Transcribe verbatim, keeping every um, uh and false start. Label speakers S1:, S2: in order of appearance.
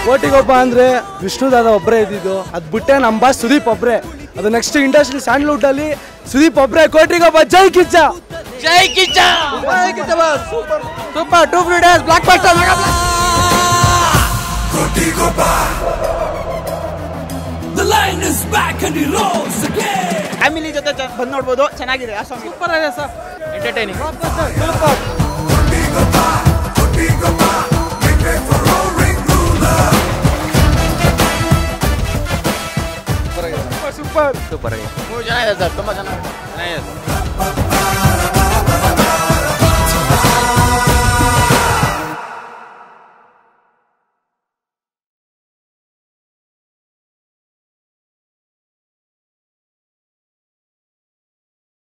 S1: ಕೋಟಿಗೊಬ್ಬ ಅಂದ್ರೆ ವಿಷ್ಣುದಾದ ಒಬ್ಬರೇ ಇದ್ದಿದ್ದು, ಅದು ಬಿಟ್ಟೆ ನಮ್ಮ ಬಾಸ್ ಸುದೀಪ್ ಒಬ್ಬರೇ. ಅದು ನೆಕ್ಸ್ಟ್ ಇಂಡಸ್ಟ್ರಿ ಸ್ಯಾಂಡ್ಲ್ವುಡ್ ಅಲ್ಲಿ ಸುದೀಪ್ ಒಬ್ಬರೇ. ಕೋಟಿಗೊಬ್ಬ ಜೈ ಕಿಚ್ಚ,
S2: ಜೈ ಕಿಚ್ಚ,
S1: ಜೈ Kichcha boss. Super super two three days blockbuster mega Kotigobba.
S3: The line is back and he rolls again.
S2: Family ಜೊತೆ ಬಂದು ನೋಡ್ಬೋದು, ಚೆನ್ನಾಗಿದೆ. ಆ ಸಾಂಗ್
S1: ಸೂಪರ್ ಆಗಿದೆ sir,
S2: entertaining.
S1: Super. Super super
S2: super ಆಗಿದೆ. ಮೂರು ಜನ ಇದೆ ಸರ್, ತುಂಬ ಚೆನ್ನಾಗಿದೆ.